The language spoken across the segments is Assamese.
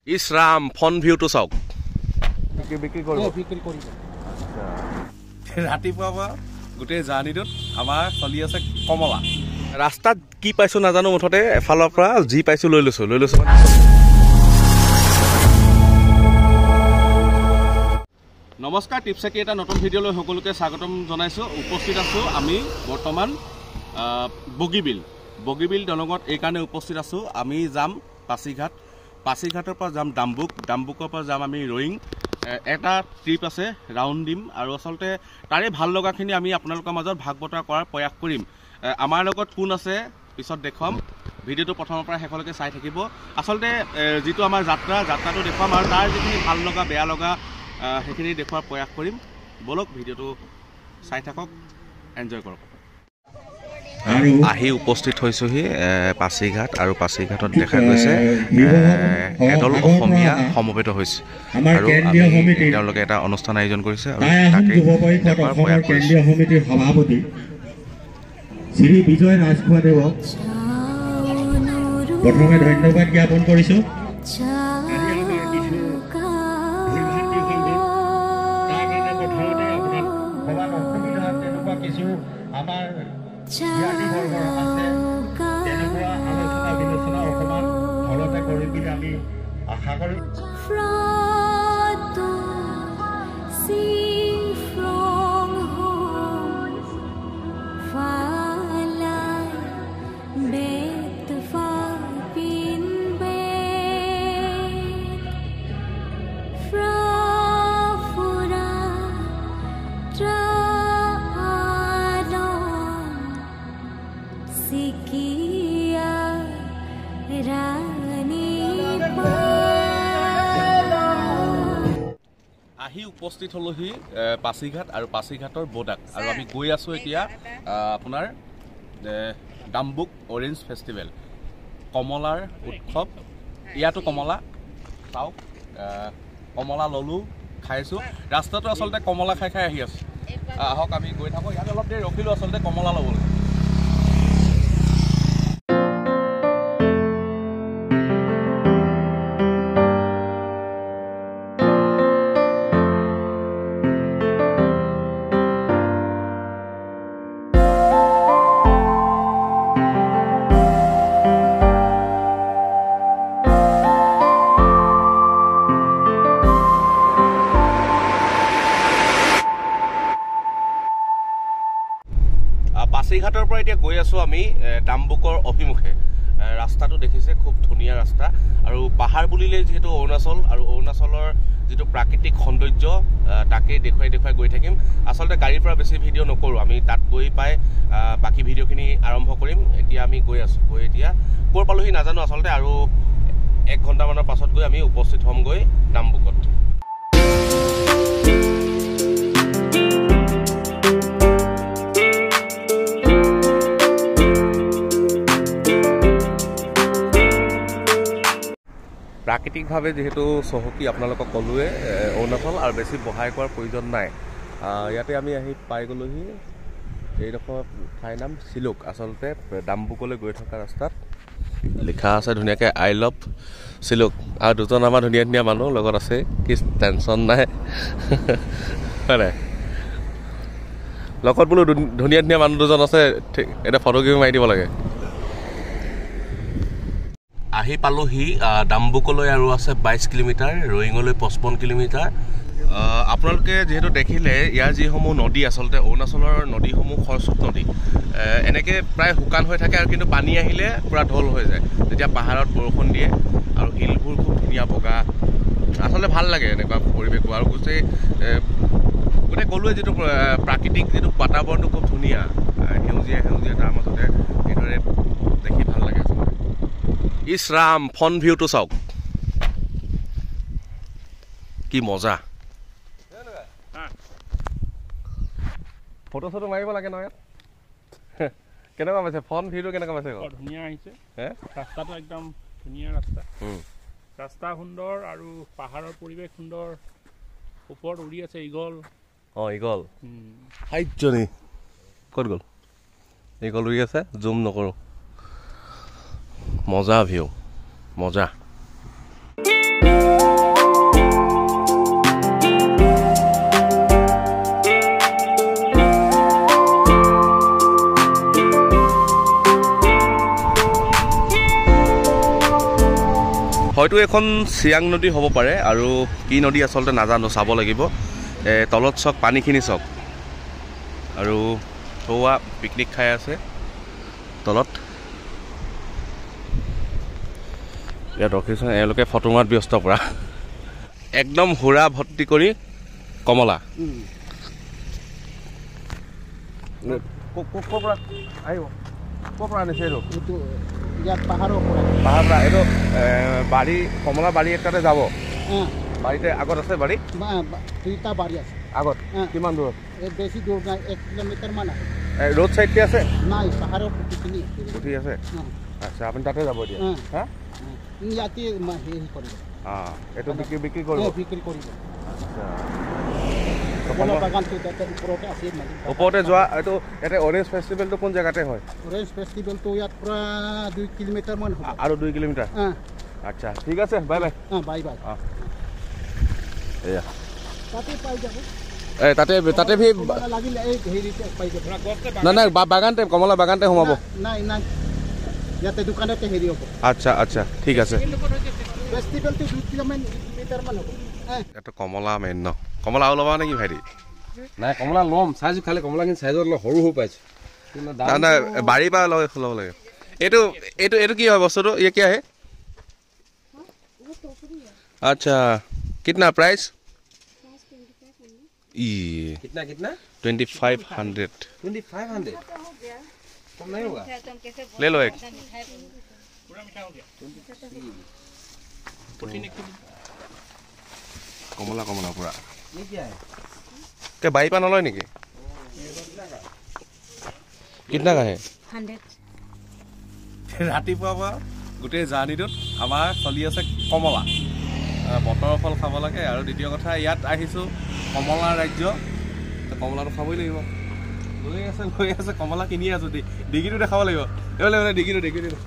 ইছৰাম ফন ভিউটো চাওক বিক্ৰী কৰিব ৰাতিপুৱা গোটেই জাৰ্ণিটোত আমাৰ চলি আছে কমলা ৰাস্তাত কি পাইছো নাজানো মুঠতে এফালৰ পৰা যি পাইছো লৈ লৈছো নমস্কাৰ টিপছাকি এটা নতুন ভিডিঅ'লৈ সকলোকে স্বাগতম জনাইছো উপস্থিত আছো আমি বৰ্তমান বগীবিল দলঙত এই কাৰণে উপস্থিত আছো আমি যাম পাছিঘাটৰ পৰা যাম ডাম্বুকৰ পৰা যাম আমি ৰয়িং এটা ট্ৰিপ আছে ৰাউণ্ড দিম আৰু আচলতে তাৰে ভাল লগাখিনি আমি আপোনালোকৰ মাজত ভাগ বতৰা কৰাৰ প্ৰয়াস কৰিম আমাৰ লগত কোন আছে পিছত দেখুৱাম ভিডিঅ'টো প্ৰথমৰ পৰা শেষলৈকে চাই থাকিব আচলতে যিটো আমাৰ যাত্ৰাটো দেখুৱাম আৰু তাৰ যিখিনি ভাল লগা বেয়া লগা সেইখিনি দেখুৱাৰ প্ৰয়াস কৰিম বলক ভিডিঅ'টো চাই থাকক এনজয় কৰক আহি উপস্থিত হৈছোহি পাছিঘাট আৰু পাছিঘাটত দেখা গৈছে এদল অসমীয়া সমবেত হৈছে আৰু তেওঁলোকে এটা অনুষ্ঠান আয়োজন কৰিছে আৰু কেন্দ্ৰীয় সমিতিৰ সভাপতি শ্ৰী বিজয় ৰাজখোৱাদেৱক প্ৰথমে ধন্যবাদ জ্ঞাপন কৰিছো আশা কৰো আহি উপস্থিত হলোহি পাছিঘাট আৰু পাছিঘাটৰ বোডাক আৰু আমি গৈ আছো এতিয়া আপোনাৰ ডাম্বুক অৰেঞ্জ ফেষ্টিভেল কমলাৰ উৎসৱ ইয়াতো কমলা চাওক কমলা ললো খাইছো ৰাস্তাটো আচলতে কমলা খাই আহি আছো আহক আমি গৈ থাকো ইয়াত অলপ দেৰি ৰখিলো আচলতে কমলা ল'বলৈ পাছিঘাটৰ পৰা এতিয়া গৈ আছো আমি ডাম্বুকৰ অভিমুখে ৰাস্তাটো দেখিছে খুব ধুনীয়া ৰাস্তা আৰু পাহাৰ বুলিলে যেহেতু অৰুণাচল আৰু অৰুণাচলৰ যিটো প্ৰাকৃতিক সৌন্দৰ্য তাকে দেখুৱাই গৈ থাকিম আচলতে গাড়ীৰ পৰা বেছি ভিডিঅ' নকৰোঁ আমি তাত গৈ পাই বাকী ভিডিঅ'খিনি আৰম্ভ কৰিম এতিয়া আমি গৈ আছো এতিয়া ক'ৰ পালোহি নাজানো আচলতে আৰু 1 ঘণ্টামানৰ পাছত গৈ আমি উপস্থিত হ'মগৈ ডাম্বুকত প্ৰাকৃতিকভাৱে যেহেতু চহকী আপোনালোকক ক'লোৱে অৰুণাচল আৰু বেছি বহাই কৰাৰ প্ৰয়োজন নাই ইয়াতে আমি আহি পাই গ'লোহি এইডোখৰ ঠাইৰ নাম চিলুক আচলতে ডাম্বুকলৈ গৈ থকা ৰাস্তাত লিখা আছে ধুনীয়াকৈ আই লাভ চিলুক আৰু দুজন আমাৰ ধুনীয়া মানুহ লগত আছে কি টেনশ্যন নাই হয় নাই লগত বোলো ধুনীয়া মানুহ দুজন আছে ঠিক এটা ফটোগ্ৰাফী মাৰি দিব লাগে আহি পালোহি ডাম্বুকলৈ আৰু আছে 22 কিলোমিটাৰ ৰয়িঙলৈ 55 কিলোমিটাৰ আপোনালোকে যেহেতু দেখিলে ইয়াৰ যিসমূহ নদী আচলতে অৰুণাচলৰ নদীসমূহ খৰস্ৰোত নদী এনেকৈ প্ৰায় শুকান হৈ থাকে আৰু কিন্তু পানী আহিলে পূৰা ঢল হৈ যায় যেতিয়া পাহাৰত বৰষুণ দিয়ে আৰু শিলবোৰ খুব ধুনীয়া বগা আচলতে ভাল লাগে এনেকুৱা পৰিৱেশবোৰ আৰু গোটেই ক'লোৱে যিটো প্ৰাকৃতিক যিটো বাতাবৰণটো খুব ধুনীয়া সেউজীয়া তাৰ মাজতে এইদৰে দেখি ভাল লাগে ইছৰাম ফন ভিউটো চাওক কি মজা ফটো চটো মাৰিব লাগে নহয় কেনেকুৱা পাইছে ফন ভিউটো কেনেকুৱা পাইছে ধুনীয়া আহিছে ৰাস্তাটো একদম ধুনীয়া ৰাস্তা সুন্দৰ আৰু পাহাৰৰ পৰিৱেশ সুন্দৰ ওপৰত উৰি আছে ইগল ইগল হাইজনী ক'ত গ'ল ইগল উৰি আছে জুম নকৰোঁ মজা ভিউ মজা হয়তো এখন চিয়াং নদী হ'ব পাৰে আৰু কি নদী আচলতে নাজানো, চাব লাগিব। তলত চাওক, পানীখিনি চাওক, আৰু চৌৱা পিকনিক খাই আছে তলত। ইয়াত ৰখিছে, এওঁলোকে ফটো মৰাত ব্যস্ত পৰা। একদম হুৰা ভৰ্তি কৰি কমলা। পাহাৰৰ এইটো বাৰী, কমলা বাৰী এটাতে যাব। বাৰীতে আগত আছে বাৰী, দুইটা বাৰী আছে আগত। কিমান দূৰত? বেছি দূৰ নাই, 1 কিলোমিটাৰ মান আছে। ৰোড চাইডতে আছে? নাই, পাহাৰৰ উঠি আছে। আচ্ছা, আপুনি তাতে যাব এতিয়া? হা, ইয়াতে হেৰি কৰিব। এইটো বিক্ৰী কৰিব? বিক্ৰী কৰিব। ওপৰতে যোৱা এইটো ইয়াতে অৰেঞ্জ ফেষ্টিভেলটো কোন জেগাতে হয়? অৰেঞ্জ ফেষ্টিভেলটো ইয়াত পৰা 2 কিলোমিটাৰ মান হ'ব। আৰু 2 কিলোমিটাৰ? আচ্ছা, ঠিক আছে, বাই বাই। Bye bye. এয়া তাতে পাই যাব। তাতে ভি লাগিলে এই হেৰিতে পাই যাব। নাই, বাগানতে, কমলা বাগানতে সোমাব? নাই, ইয়াতে দোকানতে হেৰি হ'ব। আচ্ছা, ঠিক আছে। ফেষ্টিভেলটো 2 কিলোমিটাৰ মান হ'ব। এইটো কমলা মেইন ন? কমলা আৰু ল'বা নেকি ভাইটি? নাই, কমলা ল'ম, চাইজো খালি কমলাখিনি চাইজত অলপ সৰু পাইছোঁ। নাই, বাৰীৰ পৰা ল'ব লাগে। এইটো কি হয় বস্তুটো? ये क्या है? अच्छा, कितना प्राइस? कितना 2500। 2500 कम नहीं होगा? ले लो एक। कमला पूरा। ये क्या है? क्या बाई पा नलय नेকি? कितना का है? 100। ৰাতিপুৱাৰ পৰা গোটেই জাৰ্ণিটোত আমাৰ চলি আছে কমলা। বতৰৰ ফল খাব লাগে, আৰু দ্বিতীয় কথা, ইয়াত আহিছোঁ কমলা ৰাজ্য, কমলাটো খাবই লাগিব। লৈ আছে কমলা কিনি আছোঁ। ডিগিটো দেখাব লাগিব। ডিগিটো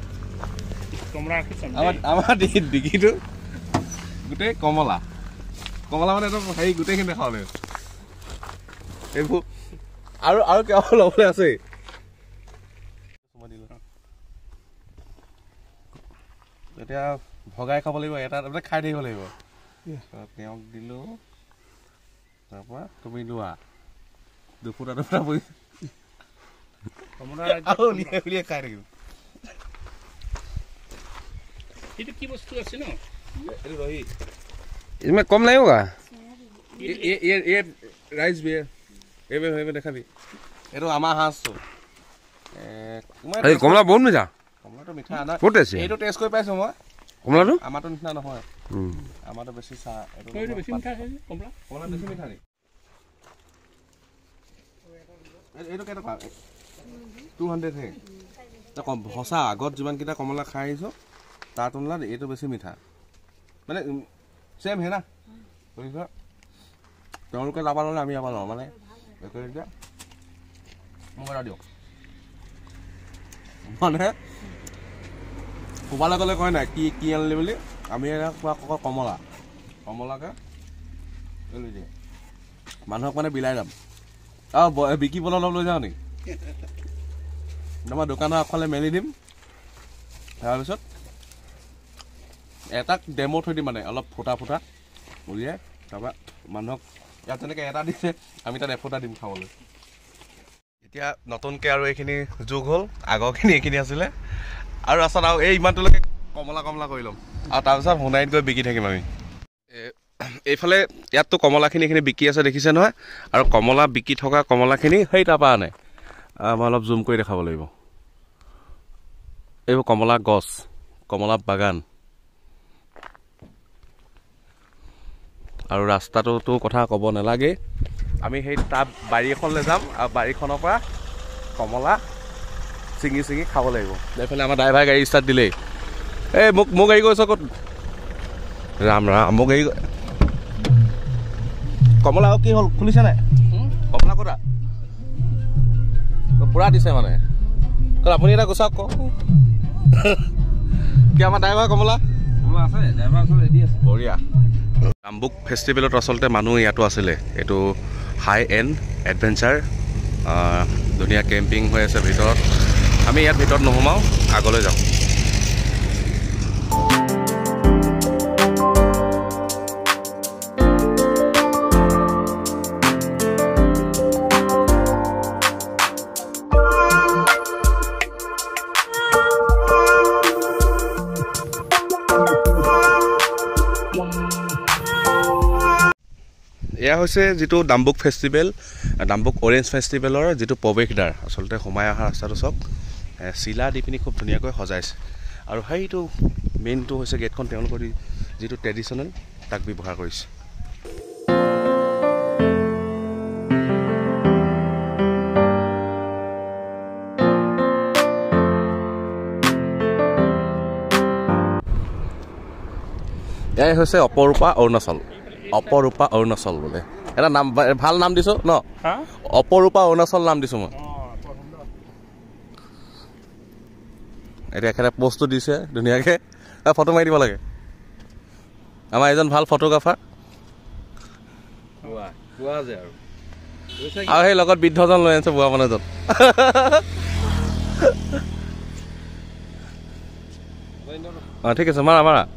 আমাৰ ডিগিটো গোটেই কমলা মানে একদম হেৰি গোটেইখিনি দেখাব লাগিব। এইবোৰ আৰু কিয় ল'বলৈ আছে? এতিয়া ভগাই খাব লাগিব, এটা খাই থাকিব লাগিব। তেওঁক দিলোঁ, তাৰপৰা তুমি লোৱা। দুফুটা পৰি উলিয়াই খাই থাকিব। এইটো কি বস্তু আছে ন? এইটো ৰহি। इसमें कम नहीं होगा? ये राइस भी है। ये देखाबी। ये तो आमा हास तो। अरे कमला बहुत मीठा। कमला तो मीठा ना। बहुत टेस्ट है। ये तो टेस्ट कोई पैसे हुआ? कमला तो? आमा तो मीठा ना हुआ। आमा तो बेसी सा। ये तो बेसी मीठा है कमला। कमला बेसी मीठा नहीं। ये तो क्या तो 200 है। तो कम हसा आगत जीवन किता कमला खाई सो। तार तुलना ये तो बेसी मीठा। मैंने सेम है ना? তেওঁলোকে লাভ ল'লে আমি আমাৰ লওঁ, মানে মোক এটা দিয়ক। মানে ক'বালৈ গ'লে কয় নাই কি আনিলি বুলি, আমি কমলাকে লৈ দিয়ে মানুহক মানে বিলাই যাম। বিকিবলৈ অলপ লৈ যাওঁ নেকি? আমাৰ দোকানৰ আগফালে মেলি দিম, তাৰপিছত এটা ডেমো থৈ দিম, মানে অলপ ফুটা উলিয়াই। তাৰপৰা মানুহক ইয়াত যেনেকৈ এটা দিছে, আমি তাত এফুটা দিম খাবলৈ। এতিয়া নতুনকৈ আৰু এইখিনি যোগ হ'ল, আগৰখিনি এইখিনি আছিলে। আৰু আচলতে আৰু এই ইমানটোলৈকে কমলা কৰি ল'ম, আৰু তাৰপিছত সোণাৰীত গৈ বিকি থাকিম আমি। এইফালে ইয়াততো কমলাখিনি এইখিনি বিকি আছে দেখিছে নহয়, আৰু কমলা বিকি থকা কমলাখিনি সেই তাৰপৰা আনে। মই অলপ জুম কৰি দেখাব লাগিব। এইবোৰ কমলা গছ, কমলা বাগান। আৰু ৰাস্তাটোতো কথা ক'ব নালাগে। আমি সেই তাৰ বাৰী এখনলৈ যাম, আৰু বাৰীখনৰ পৰা কমলা ছিঙি খাব লাগিব। এইফালে আমাৰ ড্ৰাইভাৰ গাড়ী ষ্টাৰ্ট দিলেই। এই মোক গাড়ী গৈছ ক'ত? ৰাম মোক গাড়ী। কমলা আৰু কি হ'ল, খুলিছে নাই? কমলা ক'তা পূৰা দিছে মানে। ক'ত আপুনি এটা গুচাওক কওক। কি আমাৰ ড্ৰাইভাৰ কমলা আছে? ড্ৰাইভাৰ আছে, ৰেডি আছে। বঢ়িয়া। ডাম্বুক ফেষ্টিভেলত আচলতে মানুহ ইয়াতো আছিলে। এইটো হাই এণ্ড এডভেঞ্চাৰ, ধুনীয়া কেম্পিং হৈ আছে ভিতৰত। আমি ইয়াত ভিতৰত নোসোমাওঁ, আগলৈ যাওঁ। এয়া হৈছে যিটো ডাম্বুক ফেষ্টিভেল, ডাম্বুক অৰেঞ্জ ফেষ্টিভেলৰ যিটো প্ৰৱেশদ্বাৰ। আচলতে সোমাই অহা ৰাস্তাটো চাওক, চিলা দি পিনি খুব ধুনীয়াকৈ সজাইছে। আৰু সেইটো মেইনটো হৈছে গেটখন তেওঁলোকৰ যিটো ট্ৰেডিশ্যনেল তাক ব্যৱহাৰ কৰিছে। এয়াই হৈছে অপৰূপা অৰুণাচল, অপৰূপা অৰুণাচল বোলে এটা নাম, ভাল নাম দিছোঁ ন, অপৰূপা অৰুণাচল নাম দিছোঁ মই। এতিয়া এখেতে পষ্টটো দিছে ধুনীয়াকৈ, ফটো মাৰি দিব লাগে। আমাৰ এজন ভাল ফটোগ্ৰাফাৰ, আৰু সেই লগত বৃদ্ধজন লৈ আনিছে বুঢ়া মানুহজন। অঁ ঠিক আছে, মাৰা মাৰা।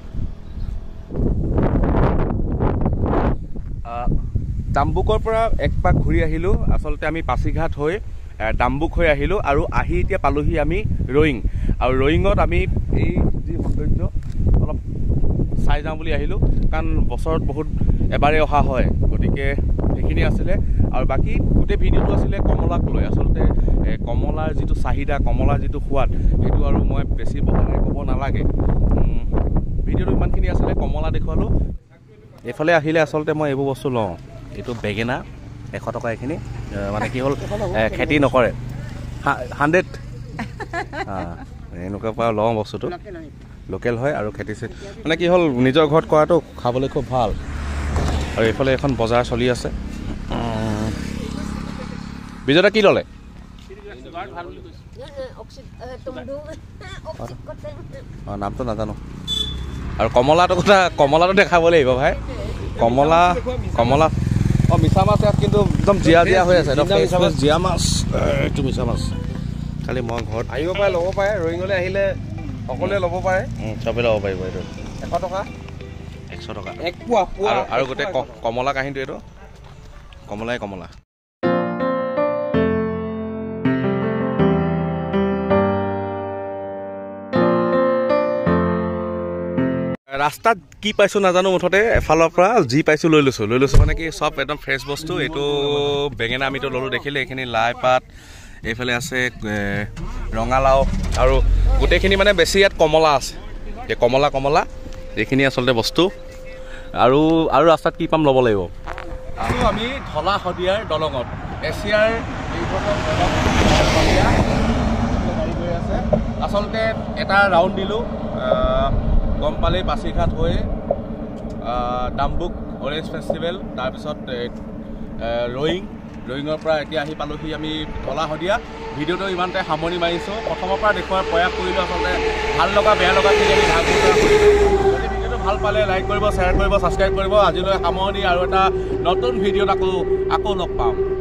ডাম্বুকৰ পৰা এক পাক ঘূৰি আহিলোঁ। আচলতে আমি পাছিঘাট হৈ ডাম্বুক হৈ আহিলোঁ আৰু আহি এতিয়া পালোহি আমি ৰয়িং। আৰু ৰয়িঙত আমি এই যি সৌন্দৰ্য অলপ চাই যাওঁ বুলি আহিলোঁ, কাৰণ বছৰত বহুত এবাৰেই অহা হয়, গতিকে সেইখিনি আছিলে। আৰু বাকী গোটেই ভিডিঅ'টো আছিলে কমলাক লৈ। আচলতে কমলাৰ যিটো চাহিদা, কমলাৰ যিটো সোৱাদ, সেইটো আৰু মই বেছি বহলাই ক'ব নালাগে। ভিডিঅ'টো ইমানখিনি আছিলে, কমলা দেখুৱালোঁ। এইফালে আহিলে আচলতে মই এইবোৰ বস্তু লওঁ। এইটো বেঙেনা 100 টকা, এইখিনি মানে কি হ'ল খেতি নকৰে, 100 এনেকুৱা পৰা লওঁ বস্তুটো, লোকেল হয় আৰু খেতি মানে কি হ'ল নিজৰ ঘৰত কৰাটো খাবলৈ খুব ভাল। আৰু এইফালে এখন বজাৰ চলি আছে। বিজয়দা কি ল'লে? অঁ নামটো নাজানো। আৰু কমলাটো দেখাব লাগিব ভাই। কমলা অঁ মিছা মাছ ইয়াত কিন্তু একদম জীয়া হৈ আছে, জীয়া মাছ, এইটো মিছা মাছ। খালি মই ঘৰত আহিব পাৰে, ল'ব পাৰে। ৰয়িঙলৈ আহিলে সকলোৱে ল'ব পাৰে, চবেই ল'ব পাৰিব। এইটো 100 টকা, 100 টকা। এক পোৱা। আৰু গোটেই কমলা কাহিনীটো এইটো কমলা। ৰাস্তাত কি পাইছোঁ নাজানো, মুঠতে এফালৰ পৰা যি পাইছোঁ লৈ লৈছোঁ মানে কি চব একদম ফ্ৰেছ বস্তু। এইটো বেঙেনা আমিতো ল'লোঁ, দেখিলে এইখিনি লাই পাত, এইফালে আছে ৰঙালাও, আৰু গোটেইখিনি মানে বেছি ইয়াত কমলা আছে। এই কমলা এইখিনি আচলতে বস্তু। আৰু ৰাস্তাত কি পাম ল'ব লাগিব। আৰু আমি ধলা শদিয়াৰ দলঙত, এছিয়াৰ গাড়ী গৈ আছে। আচলতে এটা ৰাউণ্ড দিলোঁ, গম পালেই পাছিঘাট হৈ ডাম্বুক অৰেঞ্জ ফেষ্টিভেল, তাৰপিছত ৰয়িঙৰ পৰা এতিয়া আহি পালোহি আমি ধলা শদিয়া। ভিডিঅ'টো ইমানতে সামৰণি মাৰিছোঁ। প্ৰথমৰ পৰা দেখুৱাৰ প্ৰয়াস কৰিলোঁ। আচলতে ভাল লগা বেয়া লগাখিনি আমি ভাগ বতৰা কৰিলোঁ। যদি ভিডিঅ'টো ভাল পালে লাইক কৰিব, শ্বেয়াৰ কৰিব, ছাবস্ক্ৰাইব কৰিব। আজিলৈ সামৰণি, আৰু এটা নতুন ভিডিঅ'ত আকৌ লগ পাম।